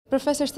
Профессор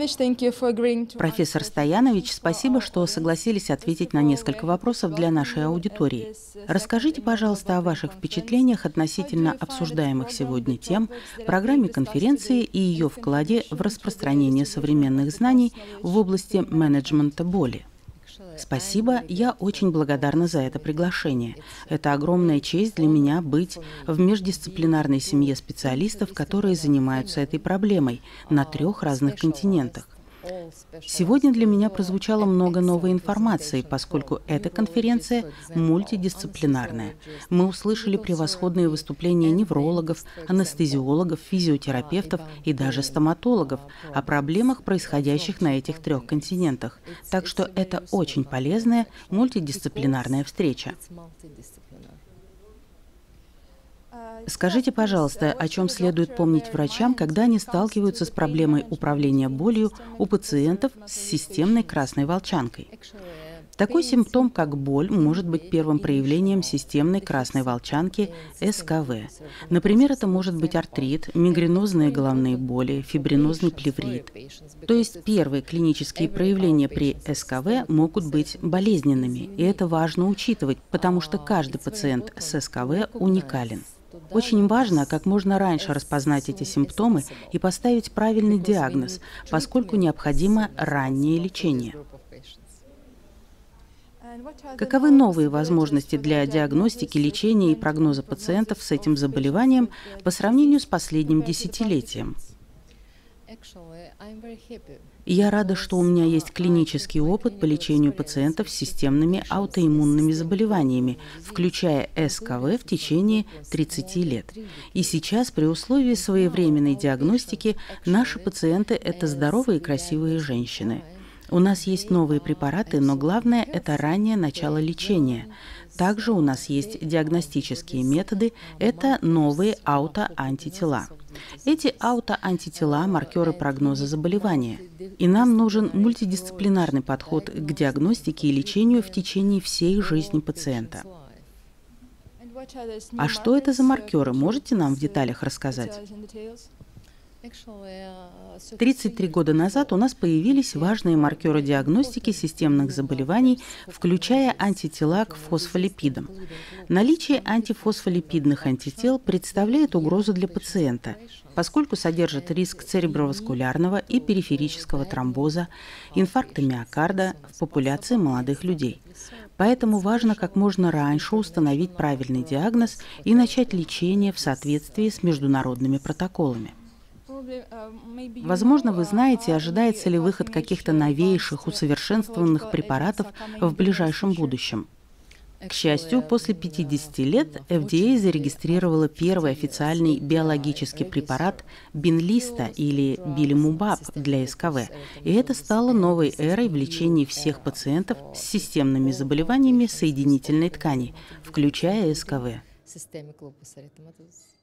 Стоянович, спасибо, что согласились ответить на несколько вопросов для нашей аудитории. Расскажите, пожалуйста, о ваших впечатлениях относительно обсуждаемых сегодня тем, программе конференции и ее вкладе в распространение современных знаний в области менеджмента боли. Спасибо, я очень благодарна за это приглашение. Это огромная честь для меня быть в междисциплинарной семье специалистов, которые занимаются этой проблемой на 3 разных континентах. Сегодня для меня прозвучало много новой информации, поскольку эта конференция мультидисциплинарная. Мы услышали превосходные выступления неврологов, анестезиологов, физиотерапевтов и даже стоматологов о проблемах, происходящих на этих 3 континентах. Так что это очень полезная мультидисциплинарная встреча. Скажите, пожалуйста, о чем следует помнить врачам, когда они сталкиваются с проблемой управления болью у пациентов с системной красной волчанкой? Такой симптом, как боль, может быть первым проявлением системной красной волчанки СКВ. Например, это может быть артрит, мигренозные головные боли, фибринозный плеврит. То есть первые клинические проявления при СКВ могут быть болезненными, и это важно учитывать, потому что каждый пациент с СКВ уникален. Очень важно как можно раньше распознать эти симптомы и поставить правильный диагноз, поскольку необходимо раннее лечение. Каковы новые возможности для диагностики, лечения и прогноза пациентов с этим заболеванием по сравнению с последним десятилетием? Я рада, что у меня есть клинический опыт по лечению пациентов с системными аутоиммунными заболеваниями, включая СКВ в течение 30 лет. И сейчас, при условии своевременной диагностики, наши пациенты – это здоровые и красивые женщины. У нас есть новые препараты, но главное – это раннее начало лечения. Также у нас есть диагностические методы – это новые аутоантитела. Эти аутоантитела – маркеры прогноза заболевания. И нам нужен мультидисциплинарный подход к диагностике и лечению в течение всей жизни пациента. А что это за маркеры? Можете нам в деталях рассказать? 33 года назад у нас появились важные маркеры диагностики системных заболеваний, включая антитела к фосфолипидам. Наличие антифосфолипидных антител представляет угрозу для пациента, поскольку содержит риск цереброваскулярного и периферического тромбоза, инфаркта миокарда в популяции молодых людей. Поэтому важно как можно раньше установить правильный диагноз и начать лечение в соответствии с международными протоколами. Возможно, вы знаете, ожидается ли выход каких-то новейших, усовершенствованных препаратов в ближайшем будущем. К счастью, после 50 лет FDA зарегистрировала первый официальный биологический препарат Бенлиста или Билимубаб для СКВ, и это стало новой эрой в лечении всех пациентов с системными заболеваниями соединительной ткани, включая СКВ.